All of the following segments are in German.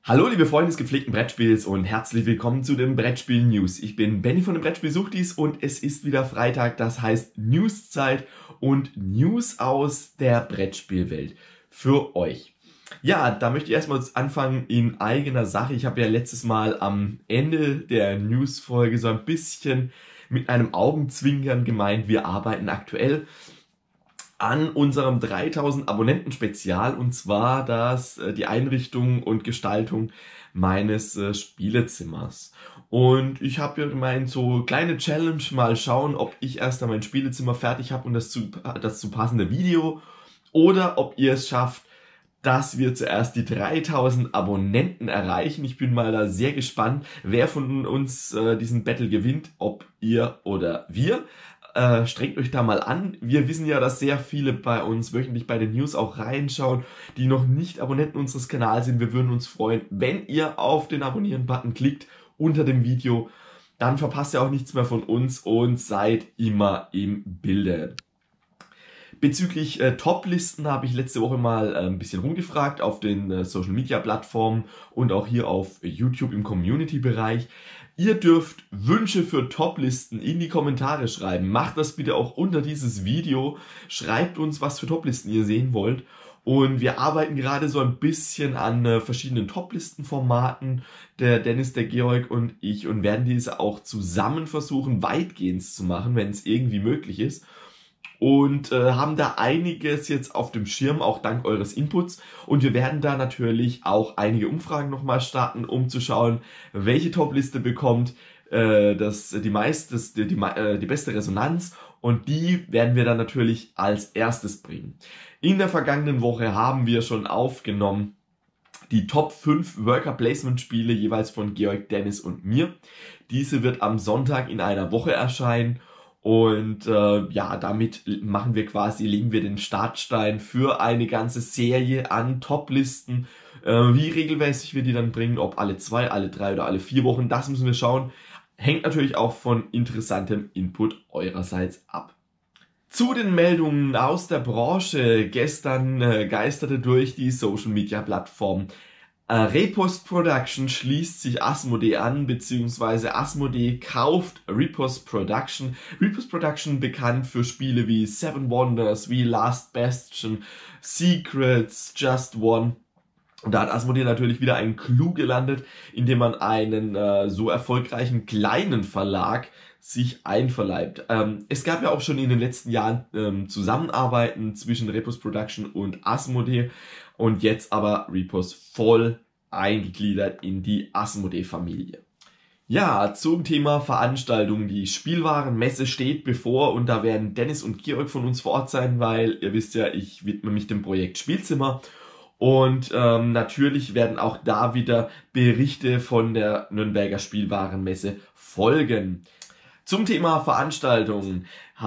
Hallo liebe Freunde des gepflegten Brettspiels und herzlich willkommen zu den Brettspiel News. Ich bin Benny von den Brettspiel Suchtis und es ist wieder Freitag, das heißt Newszeit und News aus der Brettspielwelt für euch. Ja, da möchte ich erstmal anfangen in eigener Sache. Ich habe ja letztes Mal am Ende der News-Folge so ein bisschen mit einem Augenzwinkern gemeint, wir arbeiten aktuell an unserem 3000 Abonnenten Spezial, und zwar die Einrichtung und Gestaltung meines Spielezimmers. Und ich habe ja gemeint, so kleine Challenge, mal schauen, ob ich erst einmal mein Spielezimmer fertig habe und das zu passende Video, oder ob ihr es schafft, dass wir zuerst die 3000 Abonnenten erreichen. Ich bin mal da sehr gespannt, wer von uns diesen Battle gewinnt, ob ihr oder wir. Strengt euch da mal an. Wir wissen ja, dass sehr viele bei uns wöchentlich bei den News auch reinschauen, die noch nicht Abonnenten unseres Kanals sind. Wir würden uns freuen, wenn ihr auf den Abonnieren-Button klickt unter dem Video. Dann verpasst ihr auch nichts mehr von uns und seid immer im Bilde. Bezüglich Top-Listen habe ich letzte Woche mal ein bisschen rumgefragt auf den Social-Media-Plattformen und auch hier auf YouTube im Community-Bereich. Ihr dürft Wünsche für Top-Listen in die Kommentare schreiben. Macht das bitte auch unter dieses Video. Schreibt uns, was für Top-Listen ihr sehen wollt. Und wir arbeiten gerade so ein bisschen an verschiedenen Top-Listen-Formaten, der Dennis, der Georg und ich, und werden diese auch zusammen versuchen, weitgehend zu machen, wenn es irgendwie möglich ist. Und haben da einiges jetzt auf dem Schirm, auch dank eures Inputs. Und wir werden da natürlich auch einige Umfragen nochmal starten, um zu schauen, welche Top-Liste bekommt die beste Resonanz. Und die werden wir dann natürlich als erstes bringen. In der vergangenen Woche haben wir schon aufgenommen die Top 5 Worker Placement Spiele jeweils von Georg, Dennis und mir. Diese wird am Sonntag in einer Woche erscheinen. Und damit legen wir den Startstein für eine ganze Serie an Top-Listen. Wie regelmäßig wir die dann bringen, ob alle 2, alle 3 oder alle 4 Wochen, das müssen wir schauen. Hängt natürlich auch von interessantem Input eurerseits ab. Zu den Meldungen aus der Branche. Gestern geisterte durch die Social-Media-Plattform Repost Production schließt sich Asmodee an, beziehungsweise Asmodee kauft Repost Production. Repost Production bekannt für Spiele wie Seven Wonders, wie Last Bastion, Secrets, Just One. Und da hat Asmodee natürlich wieder einen Clou gelandet, indem man einen so erfolgreichen kleinen Verlag sich einverleibt. Es gab ja auch schon in den letzten Jahren Zusammenarbeiten zwischen Repost Production und Asmodee. Und jetzt aber Repost voll eingegliedert in die Asmodee-Familie. Ja, zum Thema Veranstaltungen. Die Spielwarenmesse steht bevor und da werden Dennis und Georg von uns vor Ort sein, weil ihr wisst ja, ich widme mich dem Projekt Spielzimmer. Und natürlich werden auch da wieder Berichte von der Nürnberger Spielwarenmesse folgen. Zum Thema Veranstaltungen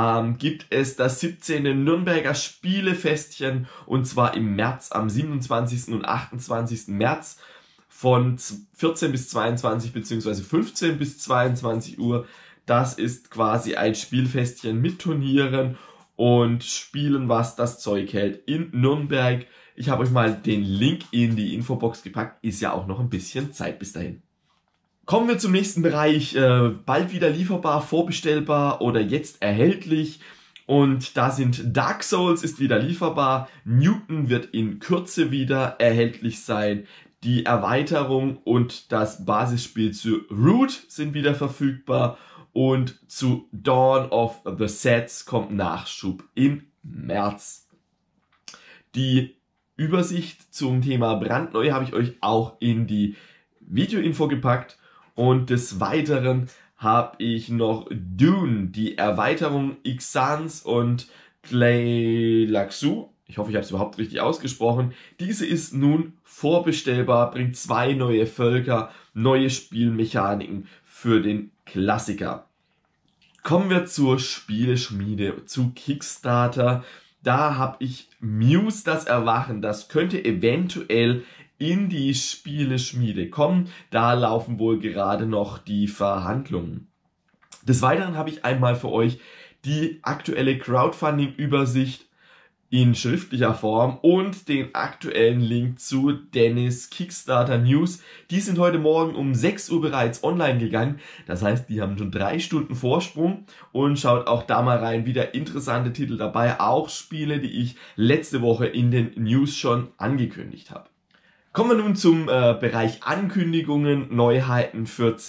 gibt es das 17. Nürnberger Spielefestchen, und zwar im März, am 27. und 28. März von 14 bis 22 bzw. 15 bis 22 Uhr. Das ist quasi ein Spielfestchen mit Turnieren und Spielen, was das Zeug hält, in Nürnberg. Ich habe euch mal den Link in die Infobox gepackt, ist ja auch noch ein bisschen Zeit bis dahin. Kommen wir zum nächsten Bereich, bald wieder lieferbar, vorbestellbar oder jetzt erhältlich. Und da sind Dark Souls ist wieder lieferbar, Newton wird in Kürze wieder erhältlich sein, die Erweiterung und das Basisspiel zu Root sind wieder verfügbar und zu Dawn of the Sets kommt Nachschub im März. Die Übersicht zum Thema brandneu habe ich euch auch in die Videoinfo gepackt. Und des Weiteren habe ich noch Dune, die Erweiterung Ixans und Tleilaxu. Ich hoffe, ich habe es überhaupt richtig ausgesprochen. Diese ist nun vorbestellbar, bringt 2 neue Völker, neue Spielmechaniken für den Klassiker. Kommen wir zur Spieleschmiede, zu Kickstarter. Da habe ich Muse, das Erwachen. Das könnte eventuell in die Spieleschmiede kommen. Da laufen wohl gerade noch die Verhandlungen. Des Weiteren habe ich einmal für euch die aktuelle Crowdfunding-Übersicht in schriftlicher Form und den aktuellen Link zu Dennis Kickstarter News. Die sind heute Morgen um 6 Uhr bereits online gegangen. Das heißt, die haben schon 3 Stunden Vorsprung und schaut auch da mal rein. Wieder interessante Titel dabei. Auch Spiele, die ich letzte Woche in den News schon angekündigt habe. Kommen wir nun zum Bereich Ankündigungen, Neuheiten für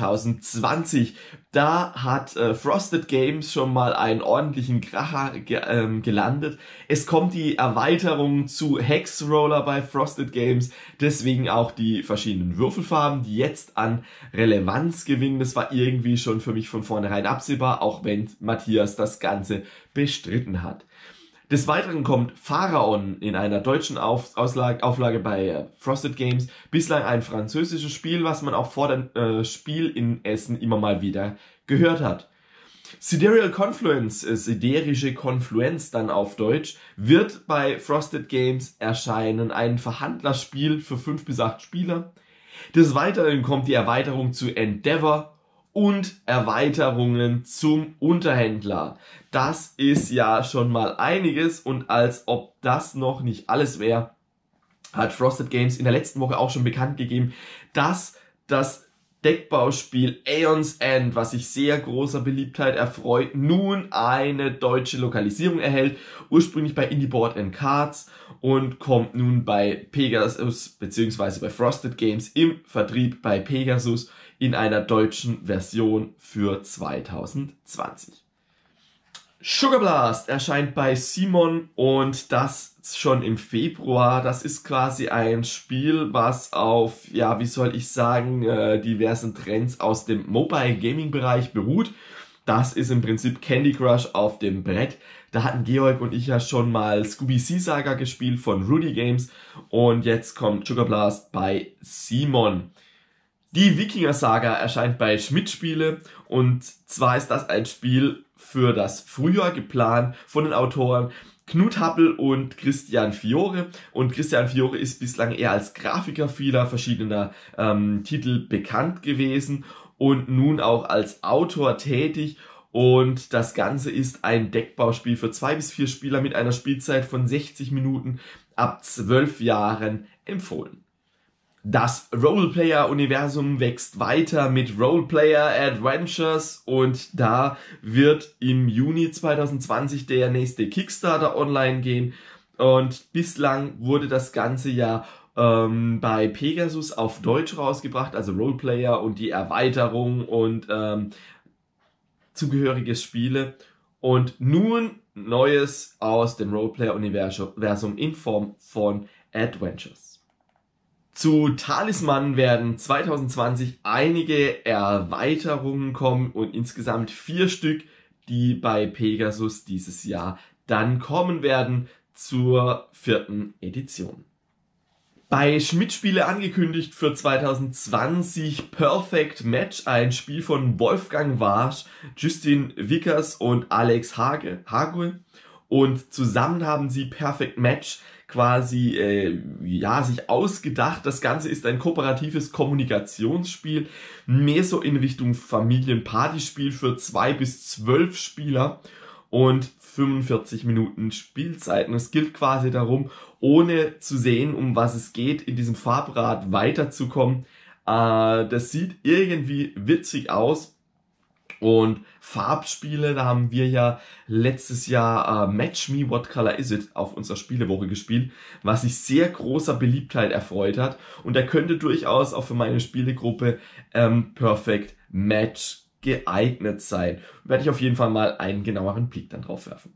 2020. Da hat Frosted Games schon mal einen ordentlichen Kracher gelandet. Es kommt die Erweiterung zu Hex Roller bei Frosted Games, deswegen auch die verschiedenen Würfelfarben, die jetzt an Relevanz gewinnen. Das war irgendwie schon für mich von vornherein absehbar, auch wenn Matthias das Ganze bestritten hat. Des Weiteren kommt Pharaon in einer deutschen Auflage bei Frosted Games. Bislang ein französisches Spiel, was man auch vor dem Spiel in Essen immer mal wieder gehört hat. Sidereal Confluence, siderische Konfluenz dann auf Deutsch, wird bei Frosted Games erscheinen. Ein Verhandlerspiel für 5 bis 8 Spieler. Des Weiteren kommt die Erweiterung zu Endeavor und Erweiterungen zum Unterhändler. Das ist ja schon mal einiges und als ob das noch nicht alles wäre, hat Frosted Games in der letzten Woche auch schon bekannt gegeben, dass das Deckbauspiel Aeon's End, was sich sehr großer Beliebtheit erfreut, nun eine deutsche Lokalisierung erhält. Ursprünglich bei Indie Board & Cards und kommt nun bei Pegasus bzw. bei Frosted Games im Vertrieb bei Pegasus in einer deutschen Version für 2020. Sugar Blast erscheint bei Simon und das schon im Februar. Das ist quasi ein Spiel, was auf, ja, wie soll ich sagen, diversen Trends aus dem Mobile Gaming Bereich beruht. Das ist im Prinzip Candy Crush auf dem Brett. Da hatten Georg und ich ja schon mal Scooby Sea Saga gespielt von Rudy Games und jetzt kommt Sugar Blast bei Simon. Die Wikinger Saga erscheint bei Schmidt Spiele und zwar ist das ein Spiel für das Frühjahr geplant von den Autoren Knut Happel und Christian Fiore. Und Christian Fiore ist bislang eher als Grafiker vieler verschiedener Titel bekannt gewesen und nun auch als Autor tätig. Und das Ganze ist ein Deckbauspiel für 2 bis 4 Spieler mit einer Spielzeit von 60 Minuten ab 12 Jahren empfohlen. Das Roleplayer-Universum wächst weiter mit Roleplayer Adventures und da wird im Juni 2020 der nächste Kickstarter online gehen und bislang wurde das Ganze ja bei Pegasus auf Deutsch rausgebracht, also Roleplayer und die Erweiterung und zugehörige Spiele und nun Neues aus dem Roleplayer-Universum in Form von Adventures. Zu Talisman werden 2020 einige Erweiterungen kommen und insgesamt 4 Stück, die bei Pegasus dieses Jahr dann kommen werden zur 4. Edition. Bei Schmidt Spiele angekündigt für 2020 Perfect Match, ein Spiel von Wolfgang Warsch, Justin Vickers und Alex Hague. Und zusammen haben sie Perfect Match quasi sich ausgedacht. Das Ganze ist ein kooperatives Kommunikationsspiel, mehr so in Richtung Familienpartyspiel für 2 bis 12 Spieler und 45 Minuten Spielzeit. Und es gilt quasi darum, ohne zu sehen, um was es geht, in diesem Farbrad weiterzukommen. Das sieht irgendwie witzig aus. Und Farbspiele, da haben wir ja letztes Jahr Match Me, What Color Is It auf unserer Spielewoche gespielt, was sich sehr großer Beliebtheit erfreut hat. Und da könnte durchaus auch für meine Spielegruppe Perfect Match geeignet sein. Werde ich auf jeden Fall mal einen genaueren Blick dann drauf werfen.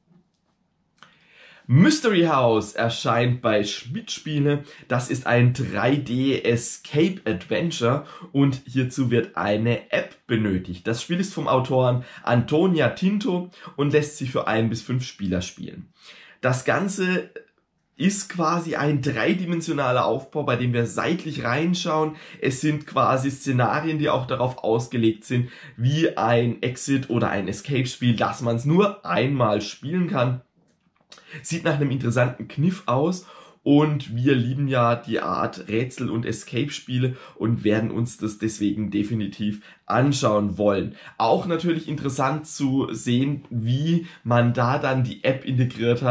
Mystery House erscheint bei Schmidt Spiele. Das ist ein 3D Escape Adventure und hierzu wird eine App benötigt. Das Spiel ist vom Autoren Antonia Tinto und lässt sich für 1 bis 5 Spieler spielen. Das Ganze ist quasi ein dreidimensionaler Aufbau, bei dem wir seitlich reinschauen. Es sind quasi Szenarien, die auch darauf ausgelegt sind, wie ein Exit oder ein Escape-Spiel, dass man es nur einmal spielen kann. Sieht nach einem interessanten Kniff aus und wir lieben ja die Art Rätsel- und Escape-Spiele und werden uns das deswegen definitiv anschauen wollen. Auch natürlich interessant zu sehen, wie man da dann die App integriert hat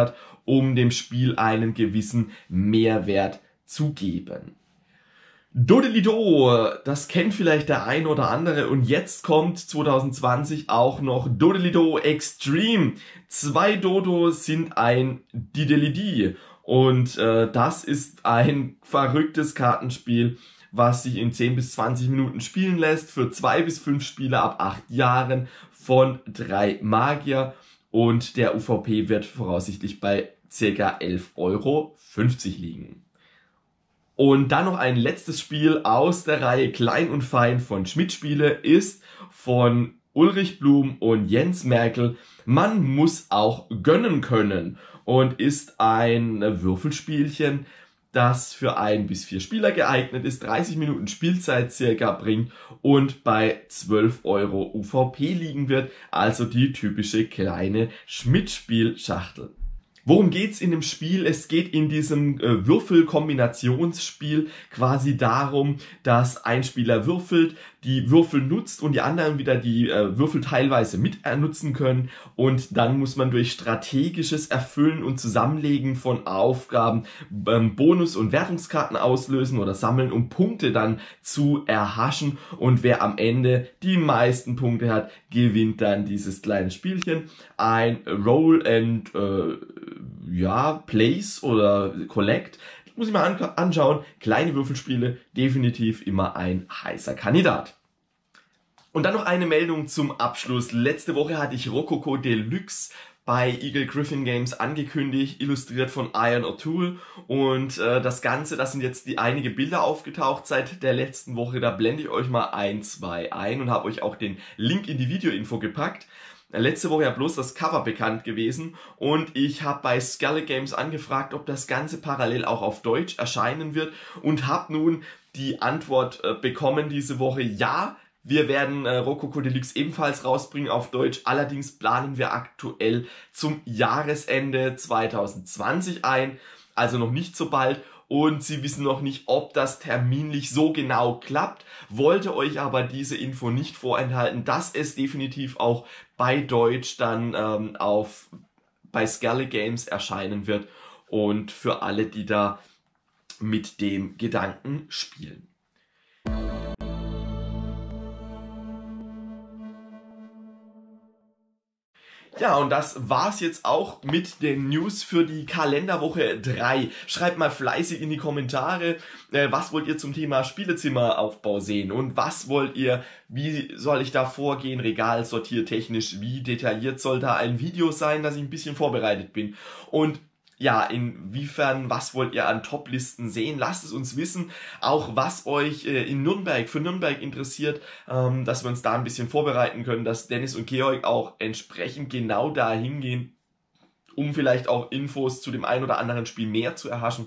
um dem Spiel einen gewissen Mehrwert zu geben. Dodelido, das kennt vielleicht der ein oder andere, und jetzt kommt 2020 auch noch Dodelido Extreme. 2 Dodo sind ein Didelidi, und das ist ein verrücktes Kartenspiel, was sich in 10 bis 20 Minuten spielen lässt, für 2 bis 5 Spieler ab 8 Jahren von 3 Magier, und der UVP wird voraussichtlich bei ca. 11,50 € liegen. Und dann noch ein letztes Spiel aus der Reihe Klein und Fein von Schmidt Spiele ist von Ulrich Blum und Jens Merkel. Man muss auch gönnen können, und ist ein Würfelspielchen, das für 1 bis 4 Spieler geeignet ist, 30 Minuten Spielzeit circa bringt und bei 12 € UVP liegen wird, also die typische kleine Schmidt-Spielschachtel. Worum geht's in dem Spiel? Es geht in diesem Würfelkombinationsspiel quasi darum, dass ein Spieler würfelt, die Würfel nutzt und die anderen wieder die Würfel teilweise mit nutzen können, und dann muss man durch strategisches Erfüllen und Zusammenlegen von Aufgaben Bonus- und Wertungskarten auslösen oder sammeln, um Punkte dann zu erhaschen, und wer am Ende die meisten Punkte hat, gewinnt dann dieses kleine Spielchen. Ein Roll and Place oder Collect. Das muss ich mal anschauen. Kleine Würfelspiele, definitiv immer ein heißer Kandidat. Und dann noch eine Meldung zum Abschluss. Letzte Woche hatte ich Rococo Deluxe bei Eagle Griffin Games angekündigt, illustriert von Ian O'Toole, und das Ganze, das sind jetzt einige Bilder aufgetaucht seit der letzten Woche. Da blende ich euch mal 1, 2 ein und habe euch auch den Link in die Videoinfo gepackt. Letzte Woche ja bloß das Cover bekannt gewesen, und ich habe bei Scarlet Games angefragt, ob das Ganze parallel auch auf Deutsch erscheinen wird, und habe nun die Antwort bekommen diese Woche: Ja, wir werden Rococo Deluxe ebenfalls rausbringen auf Deutsch, allerdings planen wir aktuell zum Jahresende 2020 ein, also noch nicht so bald. Und sie wissen noch nicht, ob das terminlich so genau klappt, wollte euch aber diese Info nicht vorenthalten, dass es definitiv auch bei Deutsch dann bei Scarlet Games erscheinen wird, und für alle, die da mit dem Gedanken spielen. Ja, und das war's jetzt auch mit den News für die Kalenderwoche 3. Schreibt mal fleißig in die Kommentare, was wollt ihr zum Thema Spielezimmeraufbau sehen, und was wollt ihr, wie soll ich da vorgehen, regalsortiertechnisch, wie detailliert soll da ein Video sein, dass ich ein bisschen vorbereitet bin, und ja, inwiefern, was wollt ihr an Top-Listen sehen? Lasst es uns wissen, auch was euch für Nürnberg interessiert, dass wir uns da ein bisschen vorbereiten können, dass Dennis und Georg auch entsprechend genau da hingehen, um vielleicht auch Infos zu dem ein oder anderen Spiel mehr zu erhaschen.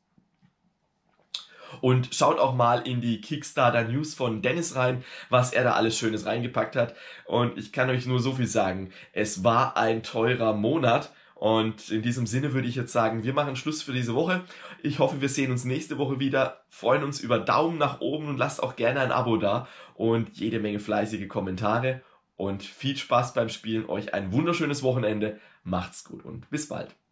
Und schaut auch mal in die Kickstarter-News von Dennis rein, was er da alles Schönes reingepackt hat. Und ich kann euch nur so viel sagen, es war ein teurer Monat. Und in diesem Sinne würde ich jetzt sagen, wir machen Schluss für diese Woche. Ich hoffe, wir sehen uns nächste Woche wieder, freuen uns über Daumen nach oben und lasst auch gerne ein Abo da und jede Menge fleißige Kommentare. Und viel Spaß beim Spielen, euch ein wunderschönes Wochenende, macht's gut und bis bald.